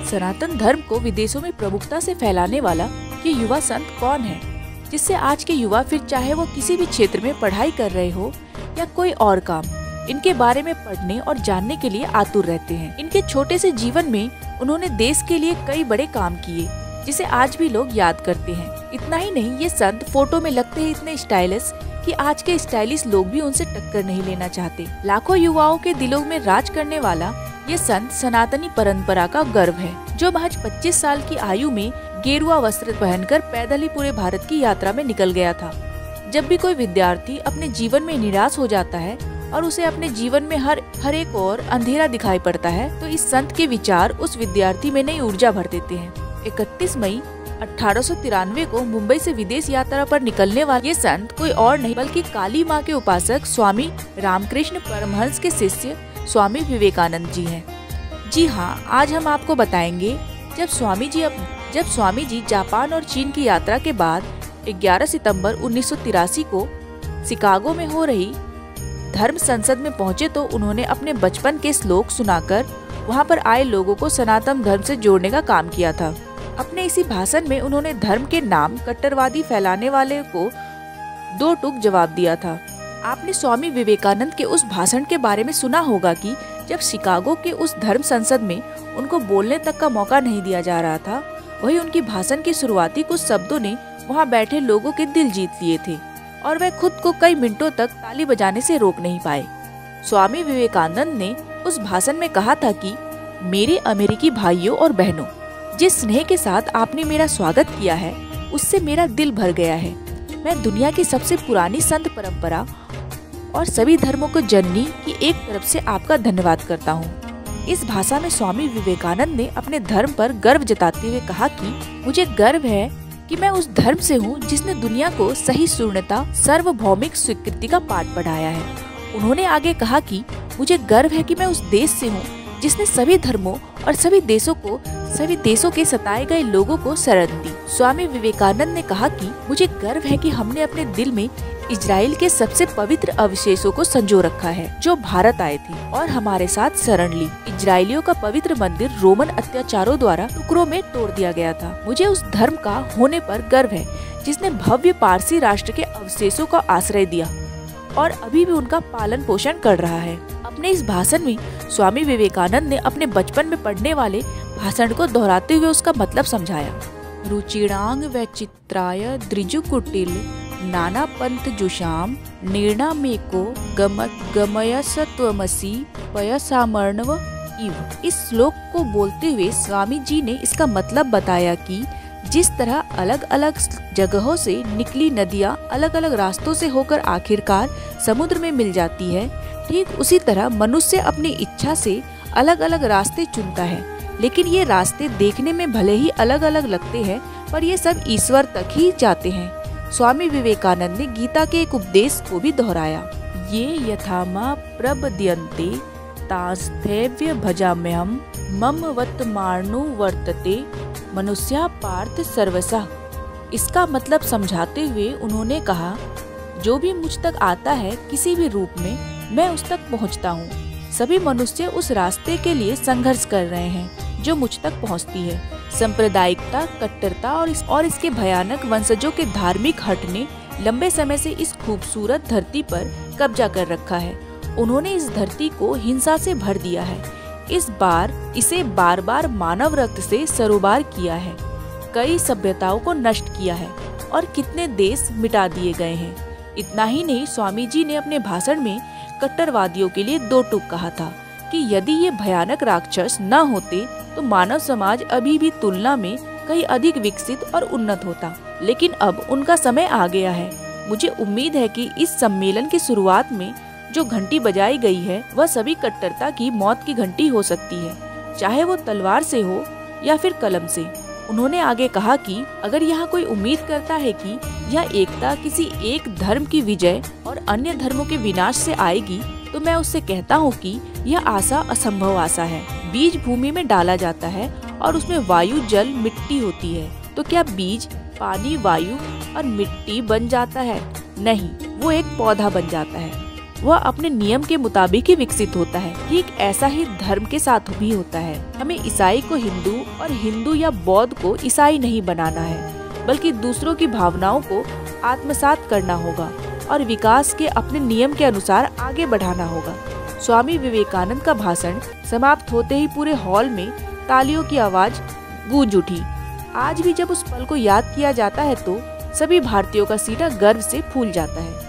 सनातन धर्म को विदेशों में प्रमुखता से फैलाने वाला ये युवा संत कौन है, जिससे आज के युवा फिर चाहे वो किसी भी क्षेत्र में पढ़ाई कर रहे हो या कोई और काम, इनके बारे में पढ़ने और जानने के लिए आतुर रहते हैं। इनके छोटे से जीवन में उन्होंने देश के लिए कई बड़े काम किए, जिसे आज भी लोग याद करते हैं। इतना ही नहीं, ये संत फोटो में लगते हैं इतने स्टाइलिश कि आज के स्टाइलिश लोग भी उनसे टक्कर नहीं लेना चाहते। लाखों युवाओं के दिलों में राज करने वाला ये संत सनातनी परंपरा का गर्व है, जो महज 25 साल की आयु में गेरुआ वस्त्र पहनकर पैदल ही पूरे भारत की यात्रा में निकल गया था। जब भी कोई विद्यार्थी अपने जीवन में निराश हो जाता है और उसे अपने जीवन में हर एक और अंधेरा दिखाई पड़ता है, तो इस संत के विचार उस विद्यार्थी में नई ऊर्जा भर देते हैं। 31 मई 1893 को मुंबई से विदेश यात्रा पर निकलने वाले ये संत कोई और नहीं बल्कि काली माँ के उपासक स्वामी रामकृष्ण परमहंस के शिष्य स्वामी विवेकानंद जी हैं। जी हाँ, आज हम आपको बताएंगे जब स्वामी जी जापान और चीन की यात्रा के बाद 11 सितंबर 1983 को शिकागो में हो रही धर्म संसद में पहुंचे, तो उन्होंने अपने बचपन के श्लोक सुनाकर वहां पर आए लोगों को सनातन धर्म से जोड़ने का काम किया था। अपने इसी भाषण में उन्होंने धर्म के नाम कट्टरवादी फैलाने वाले को 2 टूक जवाब दिया था। आपने स्वामी विवेकानंद के उस भाषण के बारे में सुना होगा कि जब शिकागो के उस धर्म संसद में उनको बोलने तक का मौका नहीं दिया जा रहा था, वही उनकी भाषण के शुरुआती कुछ शब्दों ने वहां बैठे लोगों के दिल जीत लिए थे और वह खुद को कई मिनटों तक ताली बजाने से रोक नहीं पाए। स्वामी विवेकानंद ने उस भाषण में कहा था कि मेरे अमेरिकी भाइयों और बहनों, जिस स्नेह के साथ आपने मेरा स्वागत किया है उससे मेरा दिल भर गया है। मैं दुनिया की सबसे पुरानी संत परंपरा और सभी धर्मों को जननी की एक तरफ से आपका धन्यवाद करता हूँ। इस भाषा में स्वामी विवेकानंद ने अपने धर्म पर गर्व जताते हुए कहा कि मुझे गर्व है कि मैं उस धर्म से हूँ जिसने दुनिया को सहिष्णुता सार्वभौमिक स्वीकृति का पाठ पढ़ाया है। उन्होंने आगे कहा कि मुझे गर्व है कि मैं उस देश से हूँ जिसने सभी धर्मों और सभी देशों के सताए गए लोगों को शरण दी। स्वामी विवेकानंद ने कहा कि मुझे गर्व है कि हमने अपने दिल में इजराइल के सबसे पवित्र अवशेषों को संजो रखा है, जो भारत आए थे और हमारे साथ शरण ली। इजरायलियों का पवित्र मंदिर रोमन अत्याचारों द्वारा टुकड़ों में तोड़ दिया गया था। मुझे उस धर्म का होने पर गर्व है जिसने भव्य पारसी राष्ट्र के अवशेषों का आश्रय दिया और अभी भी उनका पालन पोषण कर रहा है। अपने इस भाषण में स्वामी विवेकानंद ने अपने बचपन में पढ़ने वाले भाषण को दोहराते हुए उसका मतलब समझाया। रुचिरांग व चित्राय द्रिजुकुटिल नाना पंथ जुषाम निर्णा मेको गमयसत्वमसी पयसामर्णव इव। इस श्लोक को बोलते हुए स्वामी जी ने इसका मतलब बताया कि जिस तरह अलग अलग जगहों से निकली नदियाँ अलग अलग रास्तों से होकर आखिरकार समुद्र में मिल जाती है, ठीक उसी तरह मनुष्य अपनी इच्छा से अलग अलग रास्ते चुनता है, लेकिन ये रास्ते देखने में भले ही अलग अलग लगते हैं, पर ये सब ईश्वर तक ही जाते हैं। स्वामी विवेकानंद ने गीता के एक उपदेश को भी दोहराया, ये यथामा प्रबद्यन्ते तास्थैव्य भजाम्यहम् मम वर्तमानु वर्तते मनुष्या पार्थ सर्वसा। इसका मतलब समझाते हुए उन्होंने कहा, जो भी मुझ तक आता है किसी भी रूप में, मैं उस तक पहुंचता हूँ। सभी मनुष्य उस रास्ते के लिए संघर्ष कर रहे हैं जो मुझ तक पहुँचती है। सांप्रदायिकता, कट्टरता और इसके भयानक वंशजों के धार्मिक हट ने लंबे समय से इस खूबसूरत धरती पर कब्जा कर रखा है। उन्होंने इस धरती को हिंसा से भर दिया है। इसे बार बार मानव रक्त से सरोबार किया है, कई सभ्यताओं को नष्ट किया है और कितने देश मिटा दिए गए हैं। इतना ही नहीं, स्वामी जी ने अपने भाषण में कट्टरवादियों के लिए 2 टूक कहा था कि यदि ये भयानक राक्षस न होते तो मानव समाज अभी भी तुलना में कहीं अधिक विकसित और उन्नत होता, लेकिन अब उनका समय आ गया है। मुझे उम्मीद है कि इस सम्मेलन की शुरुआत में जो घंटी बजाई गई है वह सभी कट्टरता की मौत की घंटी हो सकती है, चाहे वो तलवार से हो या फिर कलम से। उन्होंने आगे कहा कि अगर यहाँ कोई उम्मीद करता है कि यह एकता किसी एक धर्म की विजय और अन्य धर्मों के विनाश से आएगी, तो मैं उससे कहता हूँ कि यह आशा असंभव आशा है। बीज भूमि में डाला जाता है और उसमें वायु, जल, मिट्टी होती है, तो क्या बीज पानी, वायु और मिट्टी बन जाता है? नहीं, वो एक पौधा बन जाता है। वह अपने नियम के मुताबिक ही विकसित होता है। ठीक ऐसा ही धर्म के साथ भी होता है। हमें ईसाई को हिंदू और हिंदू या बौद्ध को ईसाई नहीं बनाना है, बल्कि दूसरों की भावनाओं को आत्मसात करना होगा और विकास के अपने नियम के अनुसार आगे बढ़ाना होगा। स्वामी विवेकानंद का भाषण समाप्त होते ही पूरे हॉल में तालियों की आवाज गूंज उठी। आज भी जब उस पल को याद किया जाता है तो सभी भारतीयों का सीना गर्व से फूल जाता है।